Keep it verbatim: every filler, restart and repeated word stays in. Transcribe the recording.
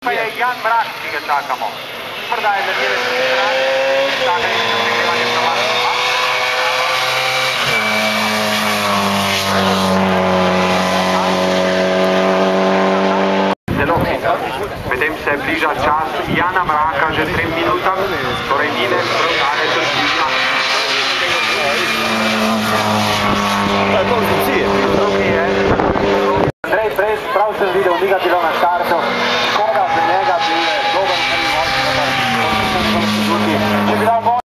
Pa je Jan Mrak, ki ga čakamo. Morda je med leve strani, čaka in za pregrevanje Tomaša. Zelo hitro. Medtem se bliža čas Jana Mraka že trem minutam, torej ni več prav daleč od bliža. Drugi je Andrej Preš, prav sem videl negativno na